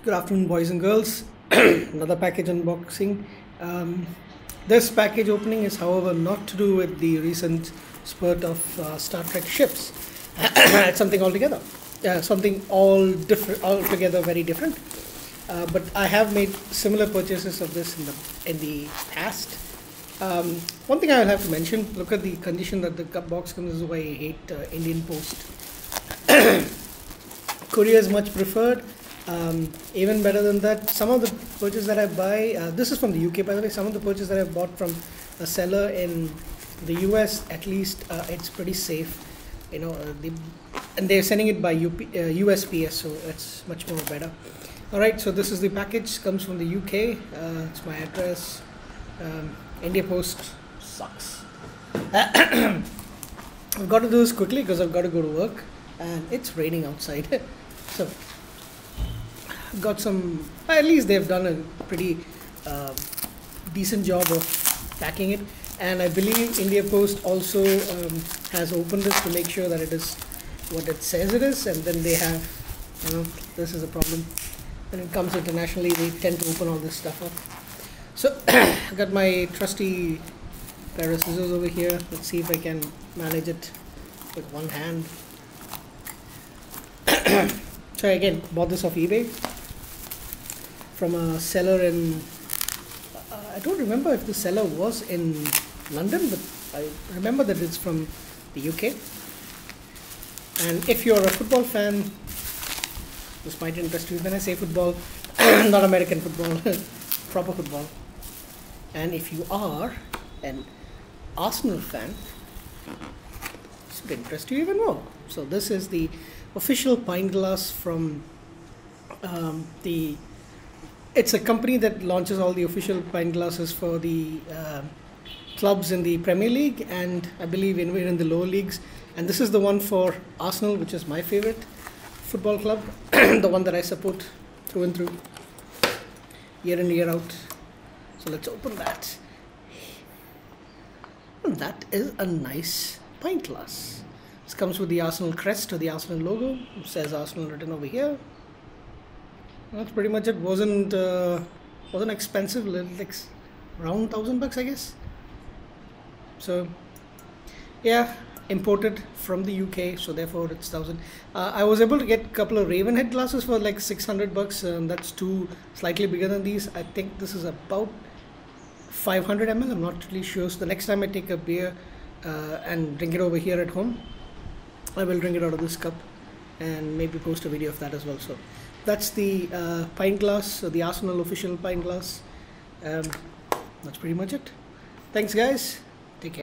Good afternoon, boys and girls. Another package unboxing. This package opening is, however, not to do with the recent spurt of Star Trek ships. It's something altogether, something altogether very different. But I have made similar purchases of this in the past. One thing I will have to mention: look at the condition that the box comes. This is why I hate Indian Post. Courier is much preferred. Even better than that, some of the purchases that I buy, this is from the UK by the way, some of the purchases that I bought from a seller in the US, at least it's pretty safe, and they're sending it by USPS, so it's much more better. Alright, so this is the package, comes from the UK, it's my address. India Post sucks. I've got to do this quickly because I've got to go to work and it's raining outside. So got some, at least they've done a pretty decent job of packing it, and I believe India Post also has opened it to make sure that it is what it says it is, and then they have, this is a problem. When it comes internationally, they tend to open all this stuff up. So I got my trusty pair of scissors over here. Let's see if I can manage it with one hand. So again, bought this off eBay from a seller in, I don't remember if the seller was in London, but I remember that it's from the UK. And if you're a football fan, this might interest you. When I say football, not American football, proper football. And if you are an Arsenal fan, this would interest you even more. So this is the official pint glass from it's a company that launches all the official pint glasses for the clubs in the Premier League, and I believe we're in the lower leagues. And this is the one for Arsenal, which is my favorite football club, the one that I support through and through, year in, year out. So let's open that. And that is a nice pint glass. This comes with the Arsenal crest or the Arsenal logo. It says Arsenal written over here. That's pretty much it. Wasn't expensive, like around $1,000 I guess. So yeah, imported from the UK, so therefore it's 1,000. I was able to get a couple of Ravenhead glasses for like $600, and that's two slightly bigger than these. I think this is about 500 ml. I'm not really sure. So the next time I take a beer and drink it over here at home, I will drink it out of this cup and maybe post a video of that as well. So that's the pint glass, so the Arsenal official pint glass. That's pretty much it. Thanks guys.